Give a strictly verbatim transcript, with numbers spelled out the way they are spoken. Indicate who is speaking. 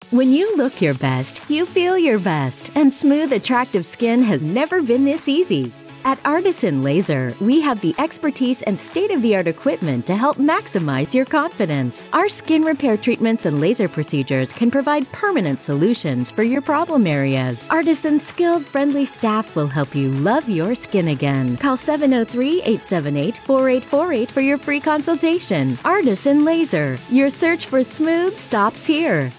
Speaker 1: When you look your best, you feel your best, and smooth, attractive skin has never been this easy. At Artisan Laser, we have the expertise and state-of-the-art equipment to help maximize your confidence. Our skin repair treatments and laser procedures can provide permanent solutions for your problem areas. Artisan's skilled, friendly staff will help you love your skin again. Call seven oh three, eight seven eight, four eight four eight for your free consultation. Artisan Laser, your search for smooth stops here.